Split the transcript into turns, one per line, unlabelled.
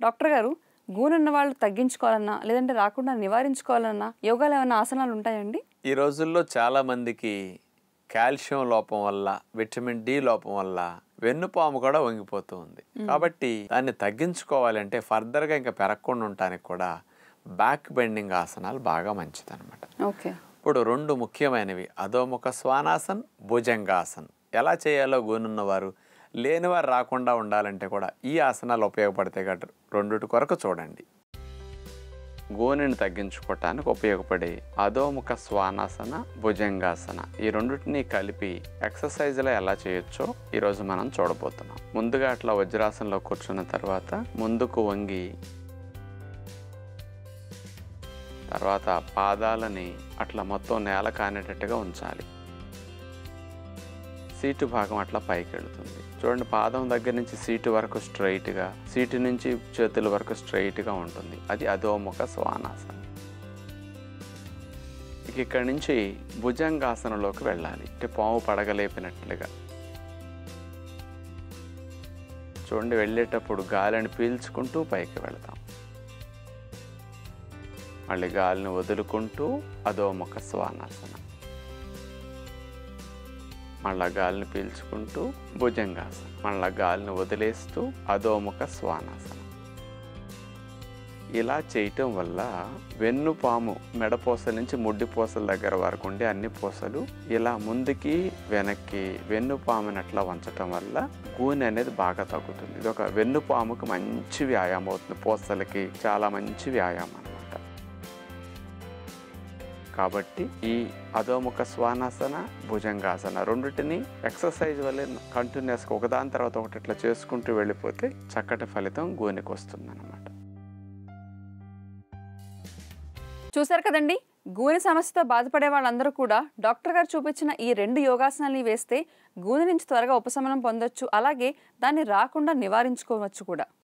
Doctor గారు, గూనున్న వాళ్ళు తగ్గించుకోవాలన్నా, లేదంటే రాకుండా నివారించుకోవాలన్నా యోగాలో ఏమైనా ఆసనాలు ఉంటాయండి?
ఈ రోజుల్లో చాలామందికి కాల్షియం లోపం వల్ల, విటమిన్ డి లోపం వల్ల వెన్నుపాము కూడా వంగిపోతూ ఉంది. కాబట్టి దాన్ని తగ్గించుకోవాలంటే ఫర్దర్గా ఇంకా పెరగకుండా ఉండటానికి కూడా బ్యాక్ బెండింగ్ ఆసనాలు బాగా మంచిదన్నమాట.
ఓకే.
ఇప్పుడు 2 ముఖ్యమైనవి, అధోముఖ శ్వానాసన్, భుజంగాసన్. ఎలా చేయాలో గూనున్నవారు, లేనివారు రాకుండా ఉండాలంటే కూడా ఈ ఆసనాలు ఉపయోగపడతాయి కాబట్టి 2 కొరకు చూడండి. గోనెని తగ్గించుకోవటానికి ఉపయోగపడే అధోముఖ శ్వానాసన, భుజంగాసన ఈ రెండింటిని కలిపి ఎక్సర్సైజ్లో ఎలా చేయొచ్చో ఈరోజు మనం చూడబోతున్నాం. ముందుగా అట్లా వజ్రాసనంలో కూర్చున్న తర్వాత ముందుకు వంగి, తర్వాత పాదాలని అట్లా మొత్తం నేల కానేటట్టుగా ఉంచాలి. సీటు భాగం అట్లా పైకి వెళుతుంది. చూడండి, పాదం దగ్గర నుంచి సీటు వరకు స్ట్రైట్గా, సీటు నుంచి చేతుల వరకు స్ట్రైట్గా ఉంటుంది. అది అధోముఖ శ్వానాసనం. ఇక్కడి నుంచి భుజంగాసనంలోకి వెళ్ళాలి. అంటే పాము పడగలేపినట్లుగా. చూడండి, వెళ్ళేటప్పుడు గాలిని పీల్చుకుంటూ పైకి వెళతాం. మళ్ళీ గాలిని వదులుకుంటూ అధోముఖ శ్వానాసనం. మళ్ళా గాలిని పీల్చుకుంటూ భుజంగాసనం. మళ్ళా గాలిని వదిలేస్తూ అధోముఖ శ్వానాసనం. ఇలా చేయటం వల్ల వెన్నుపాము మెడపూసల నుంచి ముడ్డిపూసల దగ్గర వరకు ఉండే అన్ని పూసలు ఇలా ముందుకి వెనక్కి వెన్నుపాముని అట్లా వంచటం వల్ల గూనె అనేది బాగా తగ్గుతుంది. ఇది ఒక వెన్నుపాముకి మంచి వ్యాయామం అవుతుంది. పూసలకి చాలా మంచి వ్యాయామం అన్నమాట. కాబట్టి ఈ అధోముఖ శ్వానాసన, భుజంగాసన రెండింటిని ఎక్సర్సైజ్ వల్లే కంటిన్యూస్గా ఒకదాని తర్వాత ఒకటి ఇట్లా చేసుకుంటూ వెళ్ళిపోతే చక్కటి ఫలితం గూనెకి వస్తుంది అన్నమాట.
చూశారు కదండి, గూనె సమస్యతో బాధపడే వాళ్ళందరూ కూడా డాక్టర్ గారు చూపించిన ఈ 2 యోగాసనాలని వేస్తే గూనె నుంచి త్వరగా ఉపశమనం పొందొచ్చు. అలాగే దాన్ని రాకుండా నివారించుకోవచ్చు కూడా.